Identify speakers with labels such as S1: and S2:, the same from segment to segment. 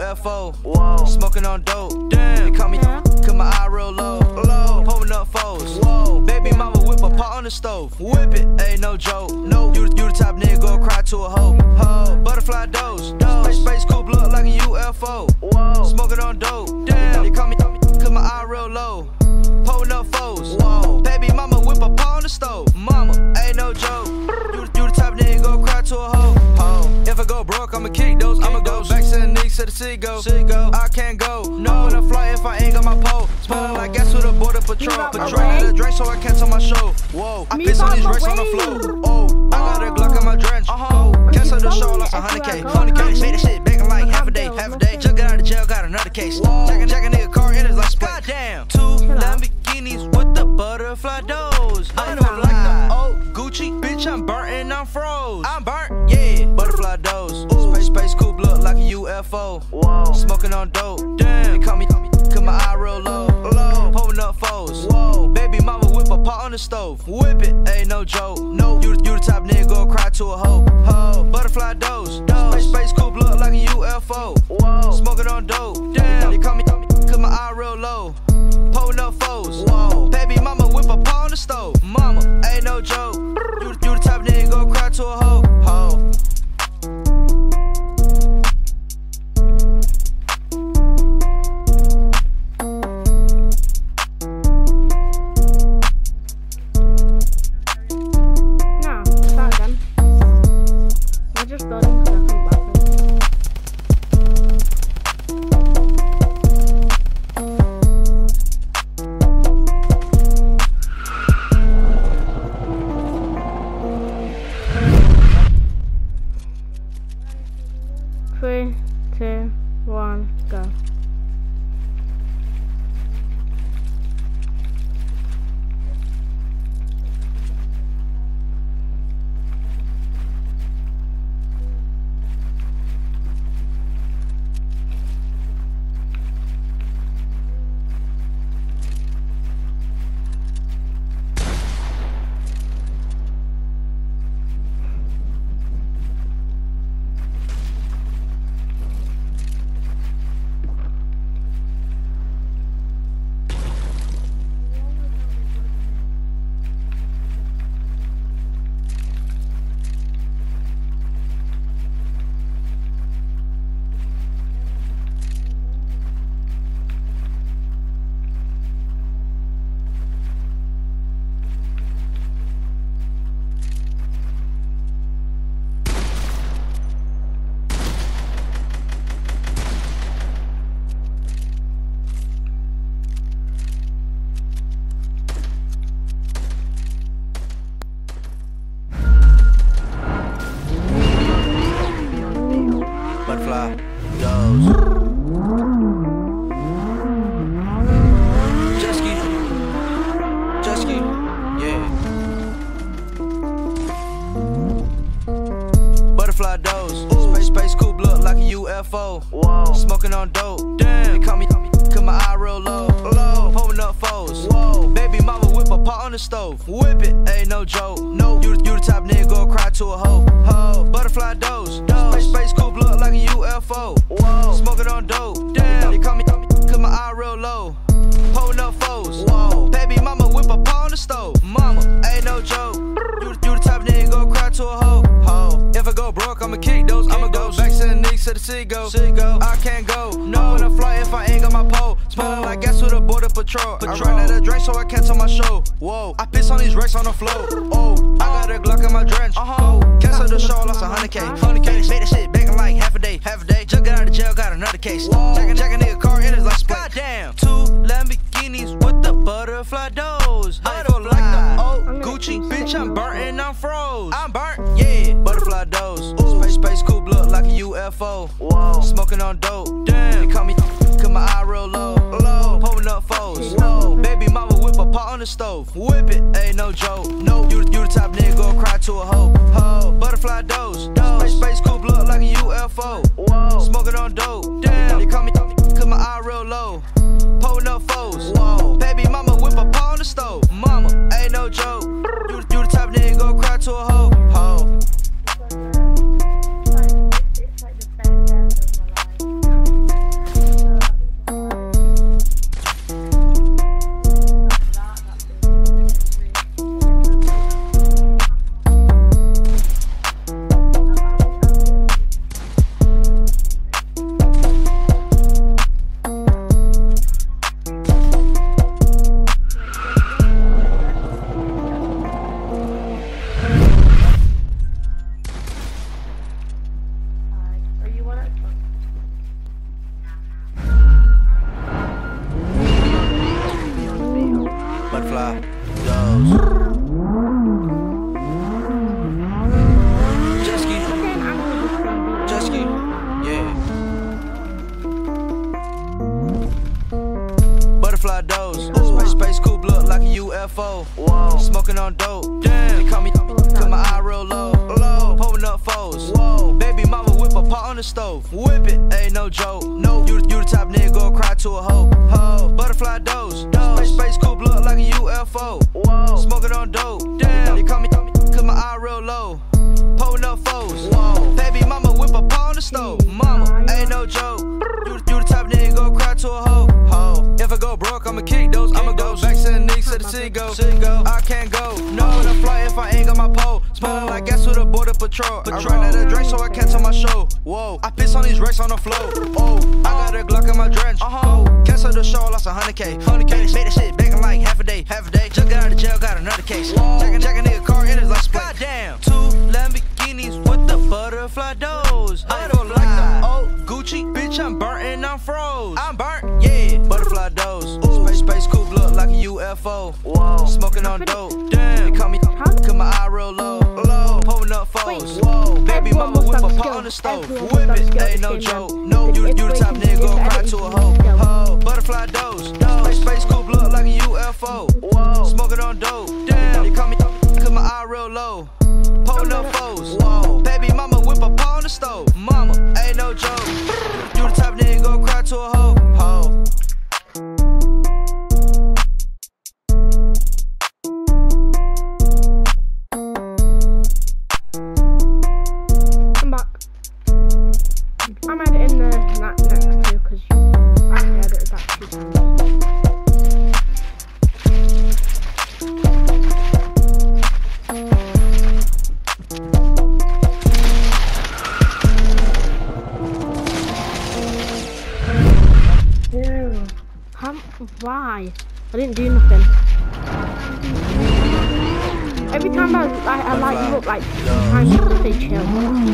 S1: UFO. Whoa. Smoking on dope. Damn. They call me, cause my eye real low. Low. Pulling up foes. Whoa. Baby mama whip a pot on the stove. Whip it, ain't no joke. No. You the type nigga go cry to a hoe. Ho. Butterfly dose. Space coupe look like a UFO. Whoa. Smoking on dope. Damn. They call me, cause my eye real low. Pulling up foes. Whoa. Baby mama whip a pot on the stove. Mama, ain't no joke. You the type nigga go cry to a hoe. Ho. If I go broke, I'ma kick those. I'ma go back to the Knicks to the Seagull. I can't go. No, when I fly if I ain't got my pole. Smelling like gas with a border patrol. Got a drink so I can't tell my show. Whoa, I piss on these racks on the floor. Oh, I got a Glock in my drench. Cancel the show, lost 100K. 100K, made this shit begging like half a day. Just got out of jail, got another case. Check a nigga car in his like split. Goddamn, 2 Lamborghinis with the butterfly doors. I don't like the old Gucci, bitch. I'm burnt and I'm froze. I'm burnt, yeah. Butterfly doors. Space coupe look like a UFO. Whoa. Smoking on dope. Damn. They call me, cause my eye real low. Low. Pulling up foes. Whoa. Baby mama whip a pot on the stove. Whip it, ain't no joke. No. You the type nigga go cry to a hoe. Ho. Butterfly dose. Space coupe look like a UFO. Whoa. Smoking on dope. Damn. They call me, cause my eye real low. Pulling up foes. Whoa. Baby mama whip a pot on the stove. Mama, ain't no joke. You the type nigga go cry to a hoe. Ho.
S2: Three, two, one, go. Butterfly dose. Jet ski, yeah. Butterfly dose. Space coupe look like a UFO. Whoa. Smoking on dope. Damn. They call me, cause my eye real low. Low. Pulling up foes. Whoa. Baby mama whip a pot on the stove. Whip it, ain't no joke. No. You the type nigga go cry to a hoe. Ho. Butterfly dose. Space coupe look like a UFO. Whoa. Smoking on dope. Damn. They call me, cause my eye real low. Pulling up foes. Whoa. Baby mama whip a pot on the stove. Mama, ain't no joke. You the type nigga go cry to a hoe. Ho. If I go broke, I'ma kick those. I'ma go back to the Knicks to the Seagull. I can't go. No, when I fly if I ain't got my pole. Smelling like gas with a border patrol. Got a drink so I can't tell my show. Whoa. I piss on these racks on the floor. Oh, I got a Glock in my drench. Cancel the show, lost 100K. 100K, made this shit begging like half a day. Just got out of jail, got another case. Check a nigga car in his like split. Goddamn, 2 Lamborghinis with the butterfly doors. I don't like the old Gucci, bitch. I'm burnt and I'm froze. I'm burnt, yeah. Butterfly dose. Space coupe look like a UFO. Whoa. Smoking on dope. Damn. They call me, cause my eye real low. Low. Pulling up foes. Whoa. Baby mama whip a pot on the stove. Whip it, ain't no joke. No. You the type nigga go cry to a hoe. Ho. Butterfly dose. Space coupe look like a UFO. Whoa. Smoking on dope. Damn. They call me, cause my eye real low. Pulling up foes. Whoa. Baby mama whip a pot on the stove. Mama, ain't no joke. You the type nigga go cry to a hoe. Ho. It's like the best day of my life.
S1: stove. Whip it, ain't no joke. No, you the type nigga go cry to a hoe. Ho, butterfly dose. Space coupe look like a UFO. Whoa, smoking on dope. Damn, they call me cause my eye real low. Pulling up foes. Whoa, baby mama whip a paw on the stove. Mama, ain't no joke. You the type nigga go cry to a hoe. Ho, if I go broke, I'ma kick those. I'ma go back to the niggas to the city go. I can't go. No, the flight if I ain't got my pole. Smelling like gas with a border patrol. I ran out of drink so I can't tell my show. Whoa, I piss on these racks on the floor. Oh, I got a Glock in my drench. Cancel the show, lost 100K. 100K, made that shit back in like half a day. Just got out of jail, got another case. Jack a nigga car in his like split. Goddamn, 2 Lamborghinis with the butterfly doors. I don't like the old Gucci, bitch. I'm burnt and I'm froze. I'm burnt, yeah. Butterfly doors. Space coupe look like a UFO. Whoa, smoking on dope. Damn, they call me cause my eye real low. Pulling up foes. Whoa, baby mama whip a pot on the stove. Whip it, ain't no joke. No, you the type nigga go cry to a hoe. Ho, butterfly dose. Space coupe look like a UFO. Whoa, smoking on dope. Damn, they call me cause my eye real low. Pulling up foes. Whoa, baby mama whip a pot on the stove. Mama, ain't no joke. You the type nigga go cry to a hoe. Ho.
S3: I'm at it in the next two because I had it about 2 times. Why? I didn't do nothing. Every time I light you up, like, sometimes you say chill.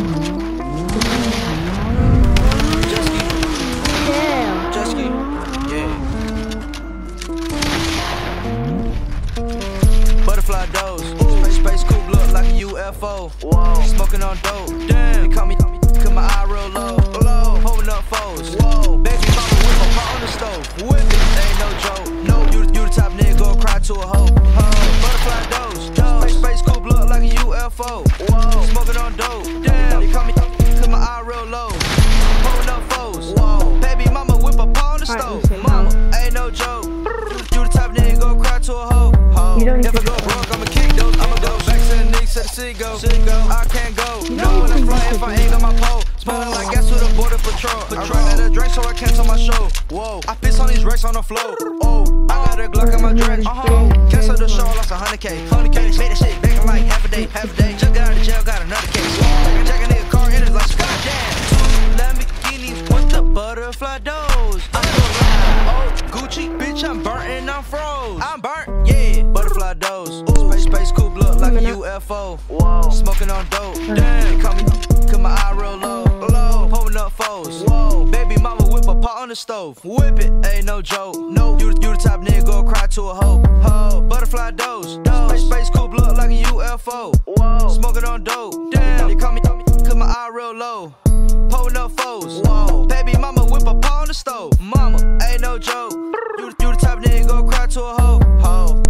S1: Butterfly dose. Space coupe look like a UFO. Whoa, smoking on dope. Damn, they call me cause my eye real low. Pulling up foes. Whoa, baby mama whip a pot on the stove. Whip it, ain't no joke. No, you the type nigga go cry to a hoe. Butterfly dose. Space coupe look like a UFO. Whoa, smoking on dope. Damn, they call me cause my eye real low. Pulling up foes. Whoa, baby mama whip a pot on the stove. Mama, ain't no joke. You the type nigga go cry to a hoe. If I go broke, I'ma kick those. I'ma go back to the niggas to the city go. I can't go. No, when I fly if I ain't on my pole. Smelling like gas with a border patrol. I ran out of drink so I can't tell my show. Whoa, I piss on these racks on the floor. Oh, I got a Glock in my drench. Cancel the show, lost 100K. 100K, made that shit back in like half a day. Just got out of jail, got another case. Jack a nigga car in his like goddamn. 2 Lamborghinis with the butterfly doors. I'm old Gucci, bitch. I'm burnt and I'm froze. I'm burnt, yeah. Butterfly dose. Space coupe look like a UFO. Whoa, smoking on dope. Damn, they call me cause my eye real low. Pulling up foes. Whoa, baby mama whip a pot on the stove. Whip it, ain't no joke. No, you the type nigga go cry to a hoe. Ho, butterfly dose. Space coupe look like a UFO. Whoa, smoking on dope. Damn, they call me cause my eye real low. Pulling up foes. Whoa, baby mama whip a pot on the stove. Mama, ain't no joke. You the type nigga go cry to a hoe. Ho.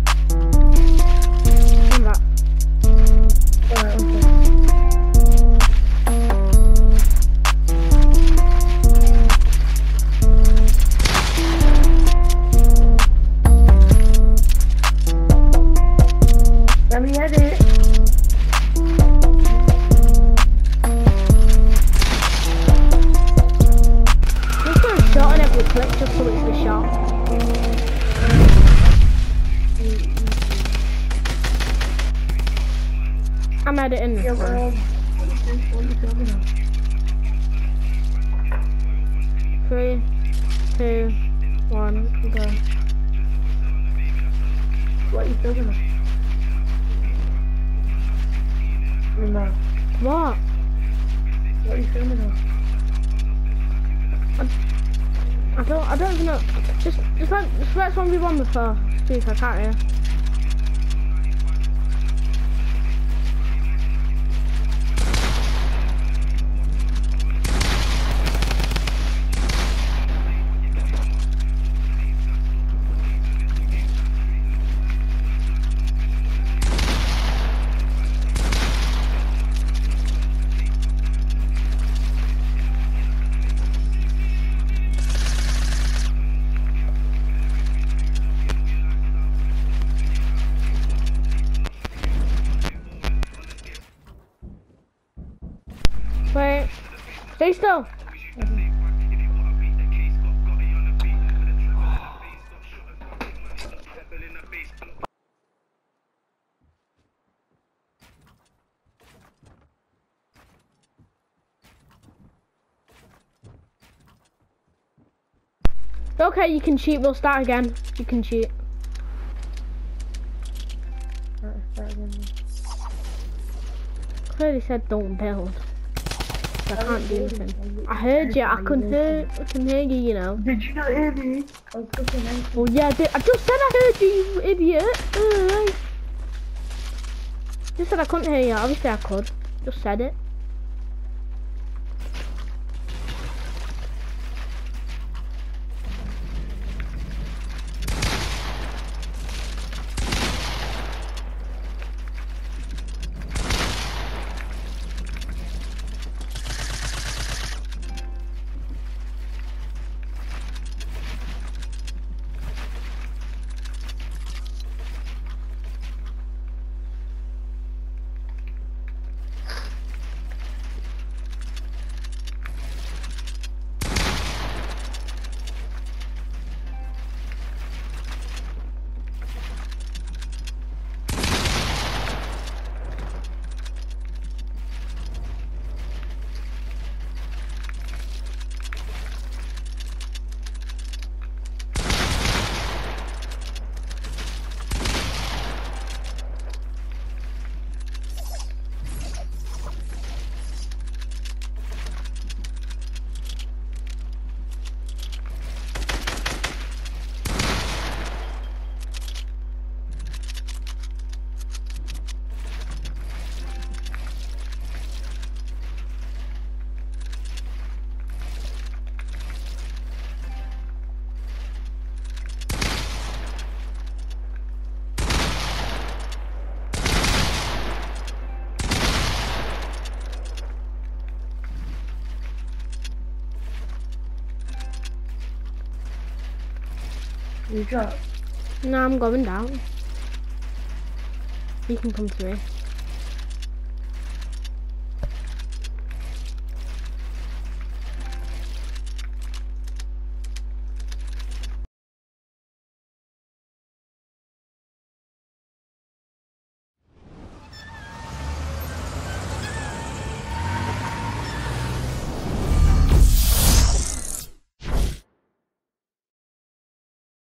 S3: Let me edit. Just put a shot on every clip just so it's the shot. I'm editing this one. 3, 2, 1, go. What are you filming of? No. What? What are you filming of? I don't even know. Just let's 1v1 before. Speak, I can't hear. Stay still. Okay, you can cheat. We'll start again. You can cheat. Alright, start again. Clearly said don't build. I can't do anything. I heard you. I can hear you. You know.
S4: Did you not hear me? I was cooking eggs.
S3: Oh yeah, I just said I heard you, you idiot. Just said I couldn't hear you. Obviously I could. Just said it.
S4: You dropped.
S3: No, I'm going down. You can come to me.